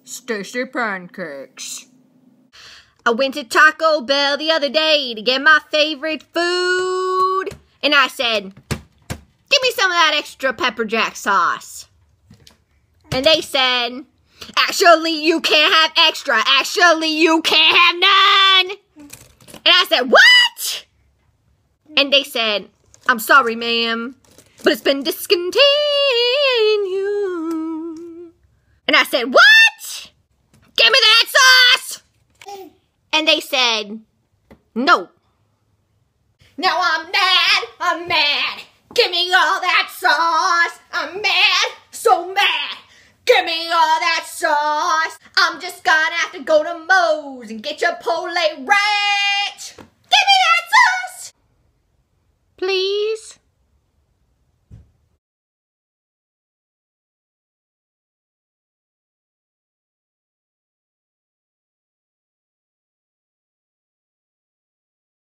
Stacy pancakes. I went to Taco Bell the other day to get my favorite food, and I said, give me some of that extra pepper jack sauce. And they said, actually, you can't have extra. Actually, you can't have none. And I said, what? And they said, I'm sorry, ma'am, but it's been discontinued. And I said, what? Give me that sauce. And they said, no. Now I'm mad. Give me all that sauce. I'm mad, so mad. Give me all that sauce. I'm just gonna have to go to Moe's and get Chipotle Ranch. Give me that sauce. Please.